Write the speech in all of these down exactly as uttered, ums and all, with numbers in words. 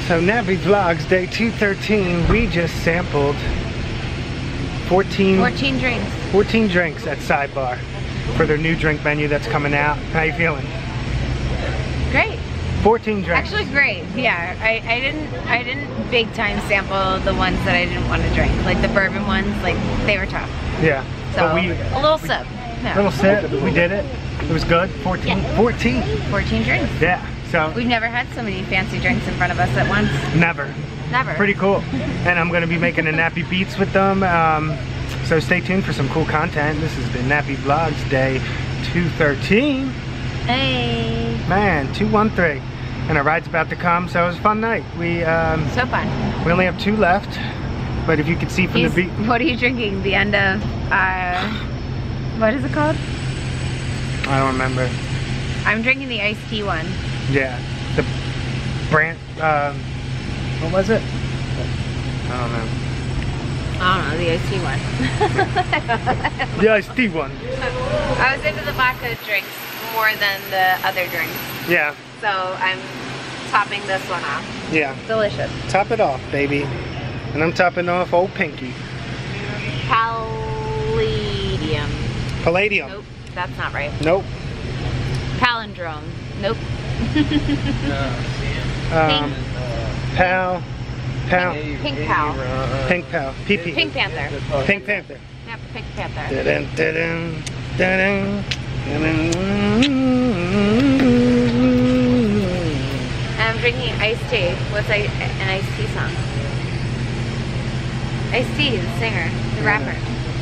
So Nappy Vlogs Day two thirteen, we just sampled fourteen, fourteen drinks. fourteen drinks at Sidebar for their new drink menu that's coming out. How you feeling? Great. fourteen drinks. Actually great, yeah. I, I didn't I didn't big time sample the ones that I didn't want to drink. Like the bourbon ones, like they were tough. Yeah. So but we, a little sip. No. Little sip, we did it. It was good. fourteen. Yeah. fourteen. fourteen drinks. Yeah. So We've never had so many fancy drinks in front of us at once. never. Never. Pretty cool. And I'm gonna be making a Nappy Beats with them. Um, so stay tuned for some cool content. This has been Nappy Vlogs Day two thirteen. Hey. Man, two one three. And our ride's about to come, so it was a fun night. We um, So fun. we only have two left, but if you could see from He's, the beat. what are you drinking? The end of, uh, what is it called? I don't remember. I'm drinking the iced tea one. Yeah, the brand. Um, what was it? I don't know. I don't know, the iced tea one. The iced tea one. I was into the vodka drinks more than the other drinks. Yeah, So I'm topping this one off. yeah. Delicious. Top it off, baby. And I'm topping off old Pinky. Palladium. Palladium. Nope, that's not right. Nope. Palindrome. Nope. Um, Pal. Pal. Pink Pal. Pink Pal. P P. Pink Panther. Pink Panther. Yep, Pink Panther. Dun, dun, dun, dun, dun. I'm drinking iced tea. What's I, an iced tea song? Iced Tea, the singer, the rapper.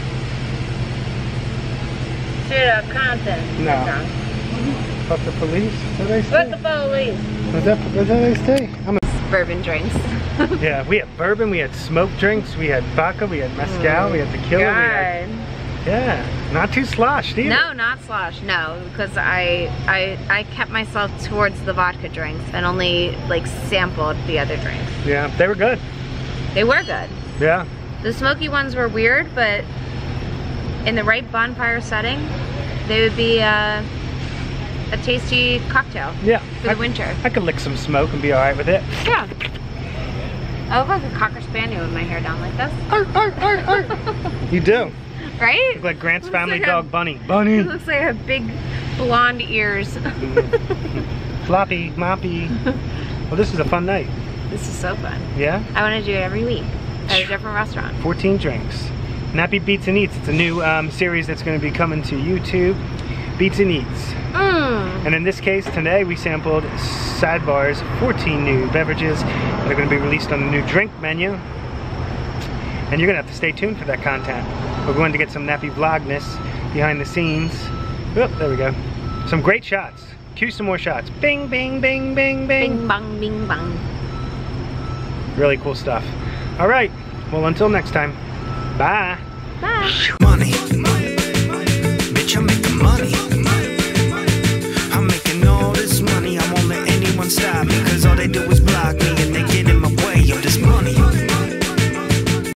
Straight up Compton. No. Song. Fuck the police? What did I say? What the police? Was that, was that iced tea? I'm a Bourbon drinks. Yeah, we had bourbon, we had smoked drinks, we had vodka, we had mezcal, we had tequila, we had, God. yeah, not too sloshed either. No, not slosh. No, because I, I I kept myself towards the vodka drinks and only like sampled the other drinks. Yeah, they were good. They were good. Yeah. The smoky ones were weird, but in the right bonfire setting, they would be uh, a tasty cocktail Yeah. for I, the winter. I could lick some smoke and be alright with it. Yeah. I look like a Cocker Spaniel with my hair down like this. Arr, arr, arr, arr. You do. Right? Look like Grant's Looks family like a- dog, Bunny. Bunny. It looks like I have big blonde ears. Floppy, moppy. Well, this is a fun night. This is so fun. Yeah? I want to do it every week at a different restaurant. fourteen drinks. Nappy Beats and Eats. It's a new um, series that's going to be coming to YouTube. Beats and Eats. Mmm. And in this case, today we sampled Sidebar's fourteen new beverages that are going to be released on the new drink menu. And you're going to have to stay tuned for that content. We're going to get some Nappy Vlogness behind the scenes. Oh, there we go. Some great shots. Cue some more shots. Bing, bing, bing, bing, bing. Bing bong, bing bong. Really cool stuff. All right. Well, until next time. Bye. Bye. Money, bitch, I'm making money.